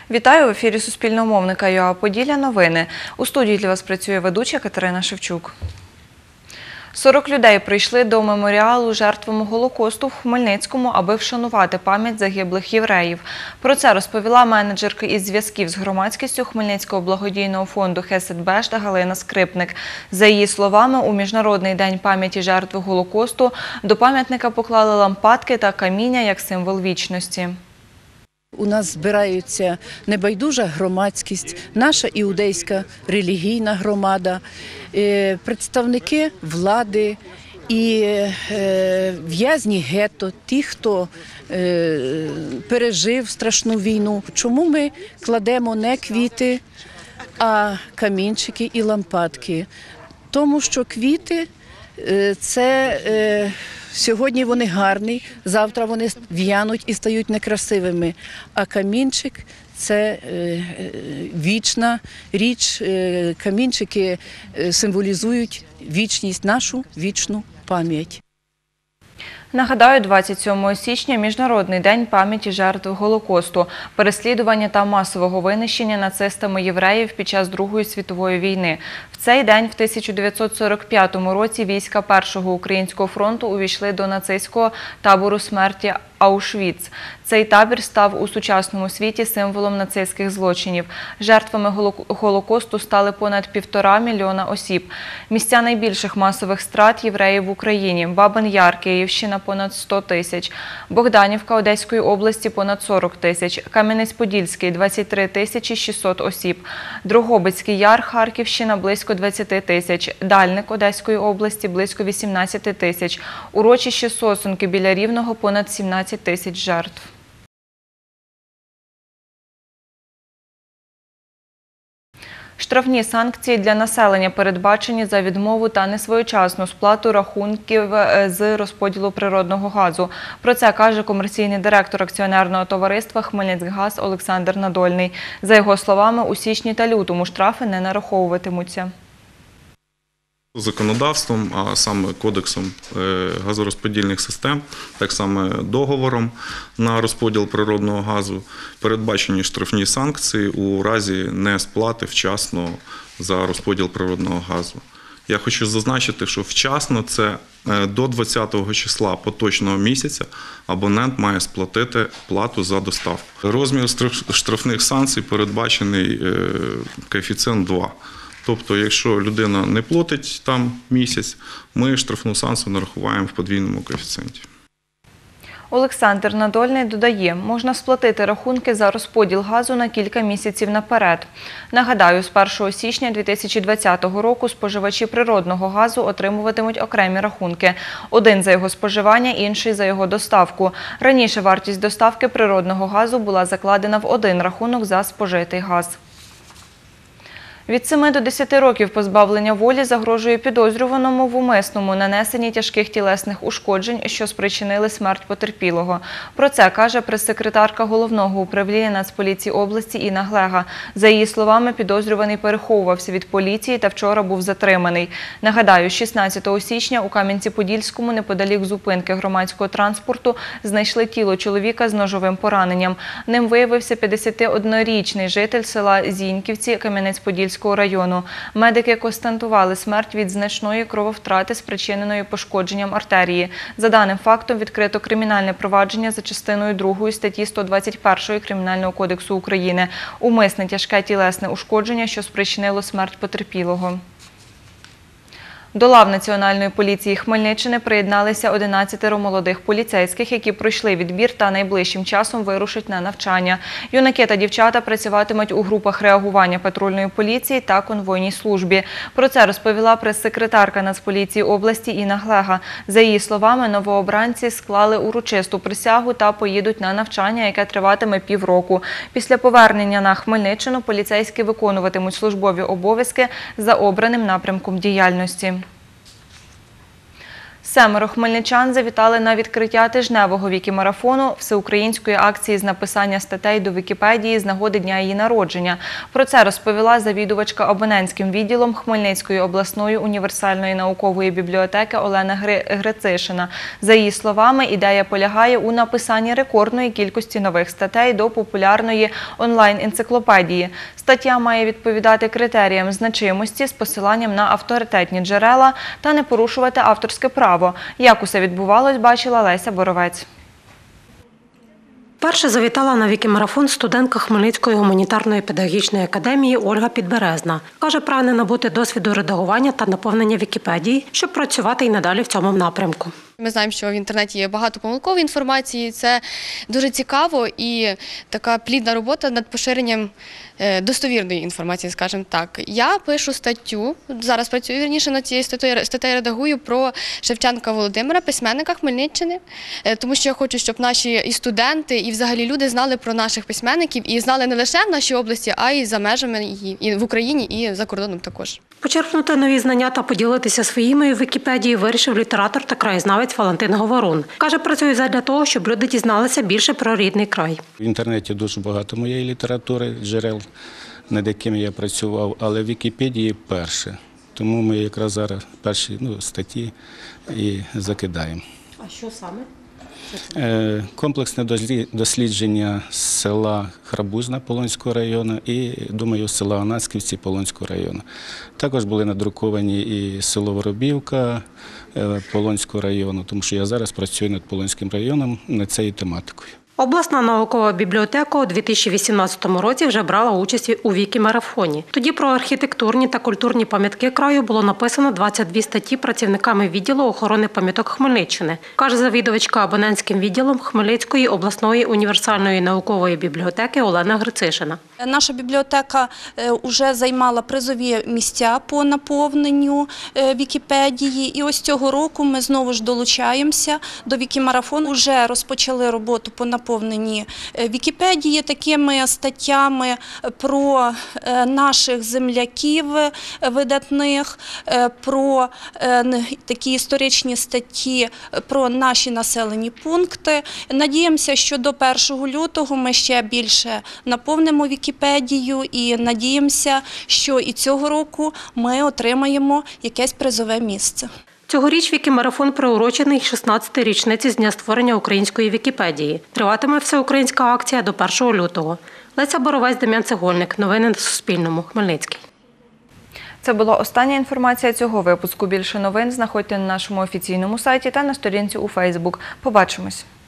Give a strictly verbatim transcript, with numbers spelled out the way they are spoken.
Вітаю в ефірі Суспільного мовника ЮА Поділля. Новини. У студії для вас працює ведуча Катерина Шевчук. сорок людей прийшли до меморіалу жертвам Голокосту в Хмельницькому, аби вшанувати пам'ять загиблих євреїв. Про це розповіла менеджерка із зв'язків з громадськістю Хмельницького благодійного фонду «Хесед Бешта» Галина Скрипник. За її словами, у Міжнародний день пам'яті жертв Голокосту до пам'ятника поклали лампадки та каміння як символ вічності. У нас збираються небайдужа громадськість, наша іудейська релігійна громада, представники влади і в'язні гетто, ті, хто пережив страшну війну. Чому ми кладемо не квіти, а камінчики і лампадки? Тому що квіти – це... Сьогодні вони гарні, завтра вони в'януть і стають некрасивими. А камінчик – це вічна річ. Камінчики символізують вічність, нашу вічну пам'ять. Нагадаю, двадцять сьомого січня – Міжнародний день пам'яті жертв Голокосту, переслідування та масового винищення нацистами євреїв під час Другої світової війни. В цей день в тисяча дев'ятсот сорок п'ятому році війська Першого українського фронту увійшли до нацистського табору смерті Аушвіц. Цей табір став у сучасному світі символом нацистських злочинів. Жертвами Голокосту стали понад півтора мільйона осіб. Місця найбільших масових страт євреїв в Україні – Бабин-Яр, Київщина – понад сто тисяч, Богданівка Одеської області – понад сорок тисяч, Кам'янець-Подільський – двадцять три тисячі шістсот осіб, Дрогобицький Яр, Харківщина – близько двадцяти тисяч, Дальник Одеської області – близько вісімнадцяти тисяч, урочище Сосунки біля Рівного – понад сімнадцять тисяч жертв. Штрафні санкції для населення передбачені за відмову та несвоєчасну сплату рахунків з розподілу природного газу. Про це каже комерційний директор акціонерного товариства «Хмельницькгаз» Олександр Надольний. За його словами, у січні та лютому штрафи не нараховуватимуться. Законодавством, а саме Кодексом газорозподільних систем, так само договором на розподіл природного газу, передбачені штрафні санкції у разі несплати вчасно за розподіл природного газу. Я хочу зазначити, що вчасно – це до двадцятого числа поточного місяця абонент має сплатити плату за доставку. Розмір штрафних санкцій передбачений коефіцієнт два. Тобто, якщо людина не платить там місяць, ми штрафну санкцію нарахуваємо в подвійному коефіцієнті. Олександр Надольний додає, можна сплатити рахунки за розподіл газу на кілька місяців наперед. Нагадаю, з першого січня дві тисячі двадцятого року споживачі природного газу отримуватимуть окремі рахунки. Один за його споживання, інший за його доставку. Раніше вартість доставки природного газу була закладена в один рахунок за спожитий газ. Від семи до десяти років позбавлення волі загрожує підозрюваному в умисному нанесенні тяжких тілесних ушкоджень, що спричинили смерть потерпілого. Про це каже прес-секретарка Головного управління Нацполіції області Інна Глега. За її словами, підозрюваний переховувався від поліції та вчора був затриманий. Нагадаю, шістнадцятого січня у Кам'янці-Подільському неподалік зупинки громадського транспорту знайшли тіло чоловіка з ножовим пораненням. Ним виявився п'ятдесятиоднорічний житель села Зіньківці Кам'янець-Подільського району. Медики констатували смерть від значної крововтрати, спричиненої пошкодженням артерії. За даним фактом відкрито кримінальне провадження за частиною другої статті сто двадцять першої Кримінального кодексу України «Умисне тяжке тілесне ушкодження, що спричинило смерть потерпілого». До лав Національної поліції Хмельниччини приєдналися одинадцятеро молодих поліцейських, які пройшли відбір та найближчим часом вирушать на навчання. Юнаки та дівчата працюватимуть у групах реагування патрульної поліції та конвойній службі. Про це розповіла прес-секретарка Нацполіції області Інна Глега. За її словами, новообранці склали урочисту присягу та поїдуть на навчання, яке триватиме півроку. Після повернення на Хмельниччину поліцейські виконуватимуть службові обов'язки за обраним напрямком діяльності. Семеро хмельничан завітали на відкриття тижневого вікімарафону всеукраїнської акції з написання статей до Вікіпедії з нагоди дня її народження. Про це розповіла завідувачка абонентським відділом Хмельницької обласної універсальної наукової бібліотеки Олена Грицишина. За її словами, ідея полягає у написанні рекордної кількості нових статей до популярної онлайн-енциклопедії. Стаття має відповідати критеріям значимості з посиланням на авторитетні джерела та не порушувати авторське право. Як усе відбувалось, бачила Леся Боровець. Перше завітала на вікімарафон студентка Хмельницької гуманітарної педагогічної академії Ольга Підберезна. Каже, прагне набути досвіду редагування та наповнення Вікіпедії, щоб працювати і надалі в цьому напрямку. Ми знаємо, що в інтернеті є багато помилкової інформації, це дуже цікаво і така плідна робота над поширенням достовірної інформації, скажімо так. Я пишу статтю, зараз працюю вірніше над цією статтею, статтею редагую про Шевченка Володимира, письменника Хмельниччини, тому що я хочу, щоб наші і студенти, і взагалі люди знали про наших письменників і знали не лише в нашій області, а й за межами її, і в Україні, і за кордоном також. Почерпнути нові знання та поділитися своїми в Вікіпедії вирішив літератор та краєзнавець Валентин Говорун. Каже, працює задля того, щоб люди дізналися більше про рідний край. В інтернеті дуже багато моєї літератури, джерел, над якими я працював, але в Вікіпедії перше. Тому ми якраз зараз перші ну, статті і закидаємо. А що саме? Комплексне дослідження села Храбузна Полонського району і, думаю, села Анацьківці Полонського району. Також були надруковані і село Воробівка Полонського району, тому що я зараз працюю над Полонським районом над цією тематикою. Обласна наукова бібліотека у дві тисячі вісімнадцятому році вже брала участь у вікімарафоні. Тоді про архітектурні та культурні пам'ятки краю було написано двадцять дві статті працівниками відділу охорони пам'яток Хмельниччини, каже завідувачка абонентським відділом Хмельницької обласної універсальної наукової бібліотеки Олена Грицишина. Наша бібліотека вже займала призові місця по наповненню Вікіпедії. І ось цього року ми знову ж долучаємося до вікімарафону. Вже розпочали роботу по наповненні Вікіпедії такими статтями про наших земляків видатних, про такі історичні статті про наші населені пункти. Надіємося, що до першого лютого ми ще більше наповнимо Вікіпедію і надіємося, що і цього року ми отримаємо якесь призове місце. Цьогоріч вікімарафон приурочений шістнадцятій річниці з дня створення української Вікіпедії. Триватиме всеукраїнська акція до першого лютого. Леся Боровець, Дем'ян Цегольник. Новини на Суспільному. Хмельницький. Це була остання інформація цього випуску. Більше новин знаходьте на нашому офіційному сайті та на сторінці у Фейсбук. Побачимось.